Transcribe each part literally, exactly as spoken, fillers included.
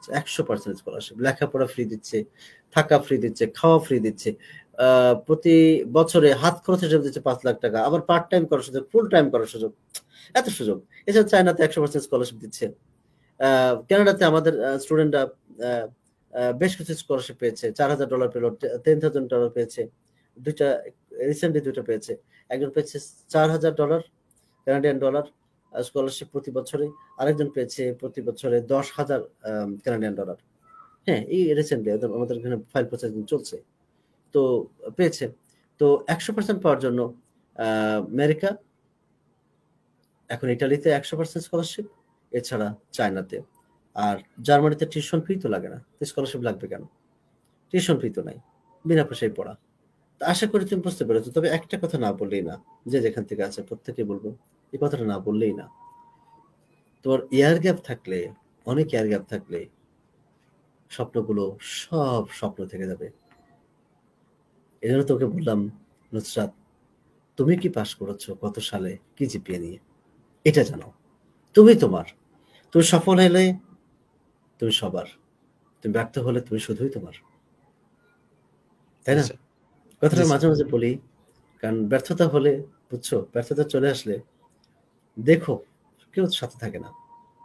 দিচ্ছে, একশো percent scholarship. লেখাপড়া ফ্রি দিচ্ছে, থাকা ফ্রি দিচ্ছে, খাওয়া ফ্রি দিচ্ছে। আ প্রতি বছরে হাত খরচ হিসেবে দিচ্ছে পাঁচ লাখ টাকা। আবার পার্ট টাইম করার সুযোগ, ফুল টাইম করার সুযোগ। এত সুযোগ। এছাড়া চায়নাতে একশো পার্সেন্ট স্কলারশিপ দিচ্ছে। আ কানাডাতে আমাদের আ স্টুডেন্টরা আ আ বেশ কিছু স্কলারশিপ পেয়েছে। চার হাজার ডলার পেল, টে দশ হাজার ডলার পেয়েছে। দুই টা রিসেন্টলি দুই টা পেয়েছে। একজন পেয়েছে চার হাজার dollar Canadian dollar a scholarship প্রতি বছরে। আরেকজন পেয়েছে প্রতি বছরে দশ হাজার আ কানাডিয়ান ডলার। হ্যাঁ? এই রিসেন্টলি একদম আমাদের এখানে ফাইল প্রসেসিং চলছে। তো পেয়েছে। তো একশো পার্সেন্ট পাওয়ার জন্য আ আমেরিকা, এখন ইটালিতে একশো পার্সেন্ট স্কলারশিপ, এছাড়া চায়নাতে। আর জার্মানিতে টিউশন ফি তো লাগে না। তো স্কলারশিপ লাগবে কেন? টিউশন ফি তো নাই। বিনা পয়সায় পড়া। তো আশা করি তুমি বুঝতে পেরেছ। তবে একটা কথা না বললেই না। যে যেখান থেকে আছে প্রত্যেকেই বলব। এই কথাটা না বললেই না। তোমার এয়ার গ্যাপ থাকলে, অনেক এয়ার গ্যাপ থাকলে স্বপ্নগুলো সব স্বপ্ন থেকে যাবে। এজন্য তোকে বললাম, নুসরাত, তুমি কি পাস করেছ কত সালে? কি জিপিএ নিয়ে? এটা জানাও। তুমি তোমার। তুমি সফল হলে তুমি সবার। তুমি ব্যর্থ হলে তুমি শুধুই তোমার। তাই জি না? স্যার। জি কথাটা স্যার। মাঝে, মাঝে বলি। কারণ ব্যর্থতা হলে, বুঝছো? ব্যর্থতা চলে আসলে দেখো কেউ সাথে থাকে না।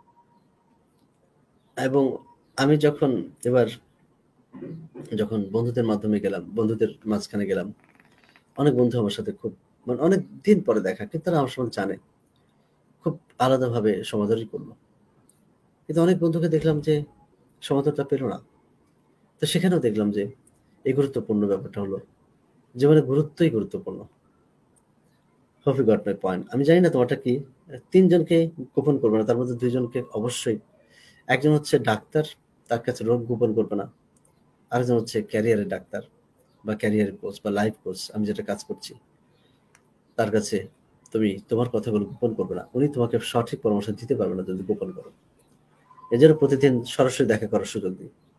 এবং আমি যখন এবার যখন বন্ধুদের মাধ্যমে গেলাম, বন্ধুদের মাঝখানে গেলাম, অনেক বন্ধু আমার সাথে খুব মানে অনেক দিন পরে দেখা। কিন্তু তারা আমার সম্বন্ধে জানে। খুব আলাদাভাবে সমাদরই করল। কিন্তু অনেক বন্ধুকে দেখলাম যে সমাদরটা পেল না। তো সেখানেও দেখলাম যে এই গুরুত্বপূর্ণ ব্যাপারটা হলো জীবনে গুরুত্বই গুরুত্বপূর্ণ। Hope you got my point. আমি জানি না তোমারটা কি? তিন জনকে গোপন করবে না। তার মধ্যে দুই জনকে অবশ্যই। একজন হচ্ছে ডাক্তার, তার কাছে রোগ গোপন করবে না। আরেকজন হচ্ছে ক্যারিয়ারের ডাক্তার বা ক্যারিয়ার কোচ বা লাইফ কোচ, আমি যেটা কাজ করছি। তার কাছে তুমি তোমার কথাগুলো গোপন করবে না। উনি তোমাকে সঠিক পরামর্শ দিতে পারবে না যদি গোপন করো। এজন্য প্রতিদিন সরাসরি দেখা করার সুযোগ দিই।